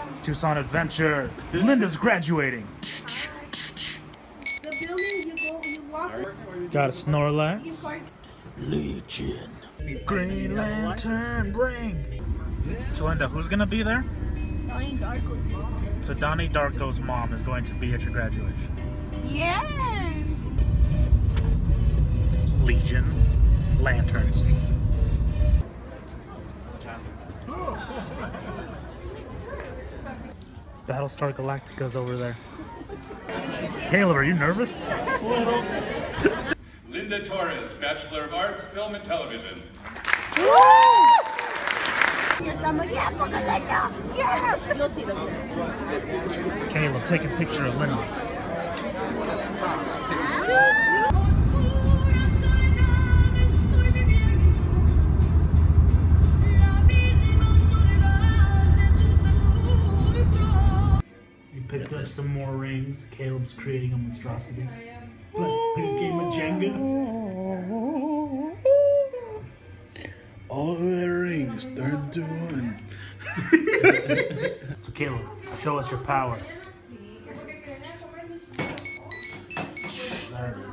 Tucson adventure. Linda's graduating. The building you walk. Got a Snorlax. Legion. Green Lantern ring. So Linda, who's gonna be there? Donnie Darko's mom. So Donnie Darko's mom is going to be at your graduation. Yes. Legion lanterns. Battlestar Galactica's over there. Caleb, are you nervous? Linda Torres, Bachelor of Arts, Film and Television. Yes, I'm like, yeah, fucking Linda. Yeah. You'll see this. Caleb, take a picture of Linda. Picked up some more rings. Caleb's creating a monstrosity. Like a game of Jenga. All of the rings turned to one. So Caleb, show us your power. There it is.